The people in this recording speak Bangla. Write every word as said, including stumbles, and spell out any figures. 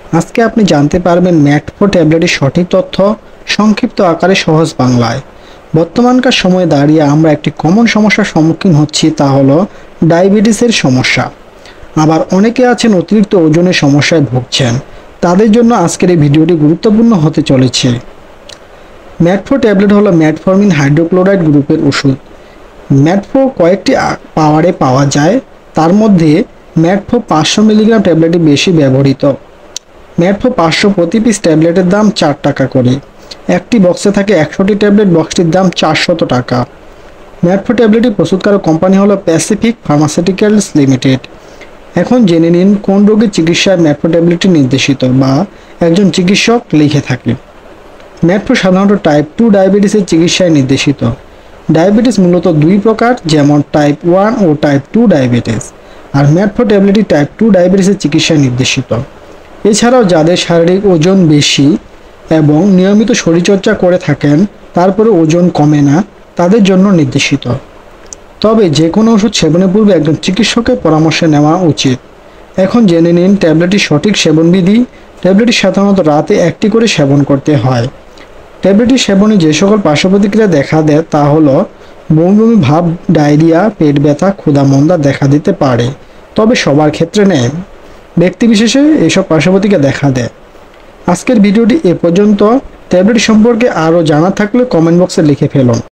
আজকে আপনি জানতে পারবেন ম্যাটফো ট্যাবলেটের সঠিক তথ্য সংক্ষিপ্ত আকারে সহজ বাংলায়। বর্তমানকার সময়ে দাঁড়িয়ে আমরা একটি কমন সমস্যার সম্মুখীন হচ্ছি, তা হলো ডায়াবেটিসের সমস্যা। আবার অনেকে আছেন অতিরিক্ত ওজনের সমস্যায় ভুগছেন। তাদের জন্য আজকের এই ভিডিওটি গুরুত্বপূর্ণ হতে চলেছে। ম্যাটফো ট্যাবলেট হলো ম্যাটফর্মিন হাইড্রোক্লোরাইড গ্রুপের ওষুধ। ম্যাটফো কয়েকটি পাওয়ারে পাওয়া যায়, তার মধ্যে ম্যাটফো পাঁচশো মিলিগ্রাম ট্যাবলেটটি বেশি ব্যবহৃত। ম্যাটফো পাঁচশো প্রতি পিস ট্যাবলেটের দাম চার টাকা করে। একটি বক্সে থাকে একশোটি ট্যাবলেট, বক্সটির দাম চারশত টাকা। ম্যাটফো ট্যাবলেটটি প্রস্তুতকারক কোম্পানি হলো প্যাসিফিক ফার্মাসিউটিক্যালস লিমিটেড। এখন জেনে নিন কোন রোগের চিকিৎসায় ম্যাটফো ট্যাবলেটটি নির্দেশিত বা একজন চিকিৎসক লিখে থাকে। ম্যাটফো সাধারণত টাইপ টু ডায়াবেটিসের চিকিৎসায় নির্দেশিত। ডায়াবেটিস মূলত দুই প্রকার, যেমন টাইপ ওয়ান ও টাইপ টু ডায়াবেটিস। আর ম্যাটফো ট্যাবলেটটি টাইপ টু ডায়াবেটিসের চিকিৎসায় নির্দেশিত। এছাড়াও যাদের শারীরিক ওজন বেশি এবং নিয়মিত শরীরচর্চা করে থাকেন তারপরে ওজন কমে না, তাদের জন্য নির্দেশিত। তবে যে কোনো ওষুধ সেবনের পূর্বে একজন চিকিৎসকের পরামর্শ নেওয়া উচিত। এখন জেনে নিন ট্যাবলেটটির সঠিক সেবনবিধি। ট্যাবলেটটি সাধারণত রাতে একটি করে সেবন করতে হয়। ট্যাবলেটটি সেবনে যে সকল পার্শ্ব প্রতিক্রিয়া দেখা দেয় তা হলো বমি বমি ভাব, ডায়রিয়া, পেট ব্যথা, ক্ষুধা-মন্দা দেখা দিতে পারে, তবে সবার ক্ষেত্রে নেই। ব্যক্তিবিশেষে এইসব পার্শ্ব প্রতিক্রিয়া দেখা দেয়। আজকের ভিডিওটি এ পর্যন্ত। ট্যাবলেট সম্পর্কে আরও জানা থাকলে কমেন্ট বক্সে লিখে ফেলুন।